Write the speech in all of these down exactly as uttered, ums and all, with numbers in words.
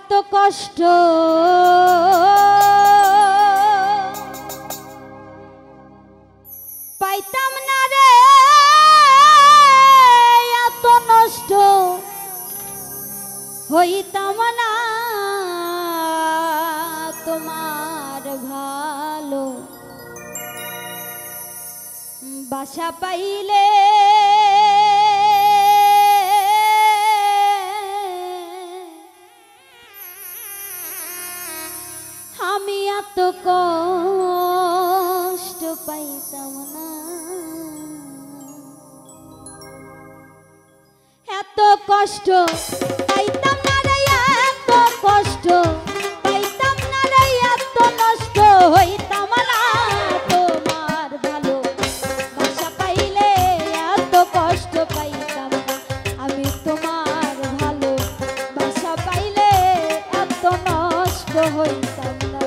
এত কষ্ট পাইতাম না রে, এত নষ্ট হইতাম না তোমার ভালো বাসা পাইলে। আমি এত কষ্ট পাইতাম না, এত কষ্ট পাইতাম না রে, এত কষ্ট পাইতাম না রে, এত নষ্ট হইতাম না তোমার ভালো বাসা পাইলে। এত কষ্ট পাইতাম না আমি তোমার ভালো বাসা পাইলে, এত নষ্ট হইতাম না।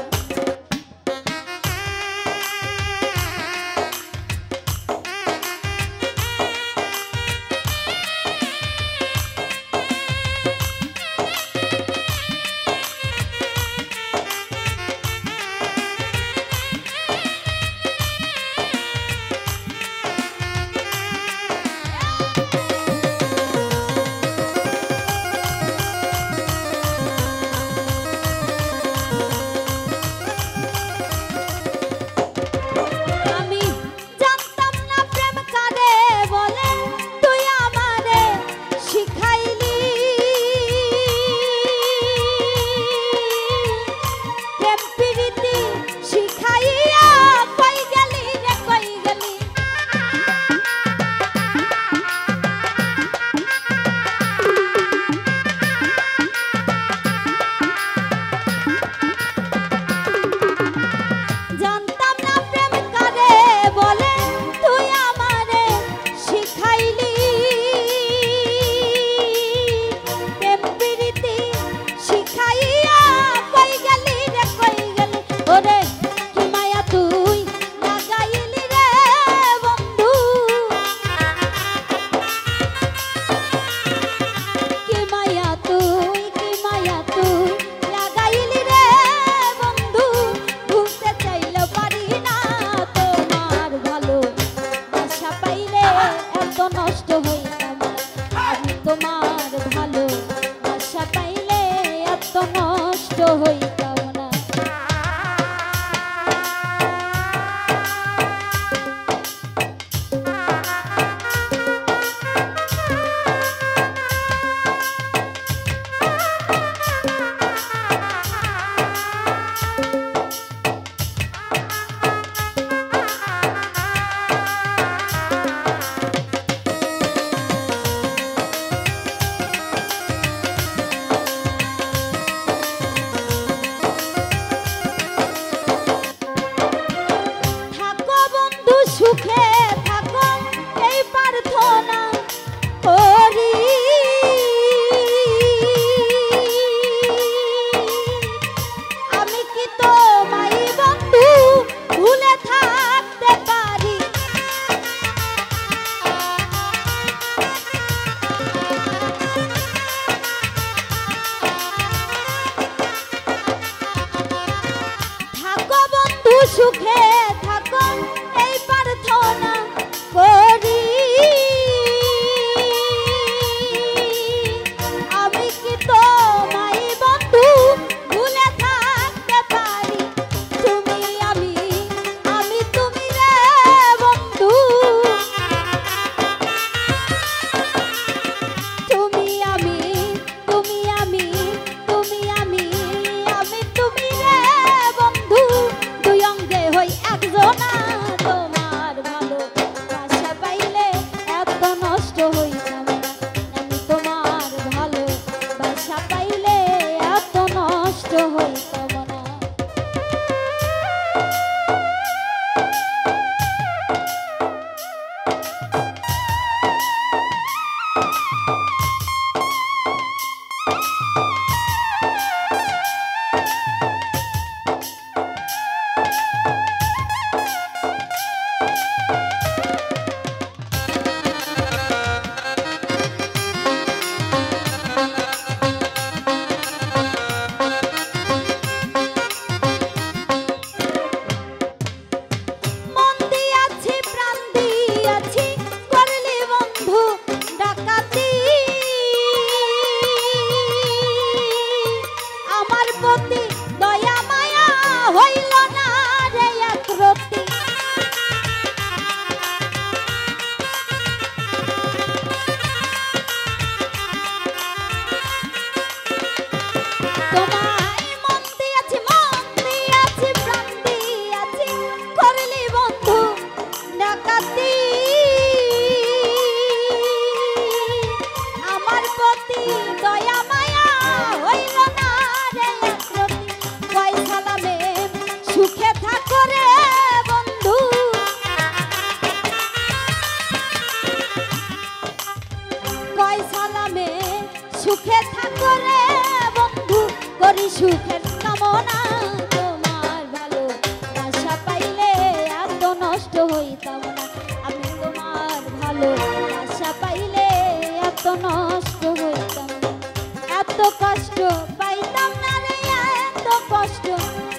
সুখে থাকো এই প্রার্থনা করি। আমি কি তোমায় বন্ধু ভুলে থাকতে পারি? তুমি আমি আমি তুমি রে বন্ধু, তুমি আমি তুমি আমি তুমি আমি আমি তুমি রে বন্ধু, দুই অঙ্গে হই একজনা। তোমার ভালোবাসা পাইলে এত নষ্ট হইতাম না, আমি তোমার ভালোবাসা পাইলে এত নষ্ট হইতাম না। সুখের কামনা তোমার ভালো বাসা পাইলে এত নষ্ট হইতাম না আমি তোমার ভালো বাসা পাইলে এত নষ্ট হইতাম না এত কষ্ট পাইতাম না রে এত কষ্ট